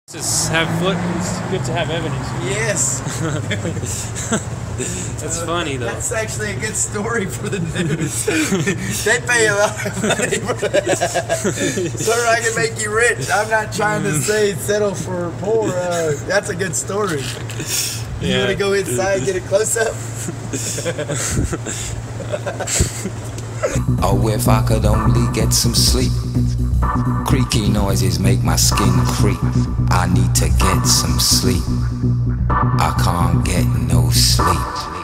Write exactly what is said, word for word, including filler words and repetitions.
Just have foot. It's good to have evidence. Yes. That's uh, funny though. That's actually a good story for the news. They pay a lot of money for that. So I can make you rich. I'm not trying to say settle for poor. Uh, that's a good story. You yeah, want to go inside and get a close up? Oh, if I could only get some sleep. Creaky noises make my skin creep. I need to get some sleep. I can't get no sleep.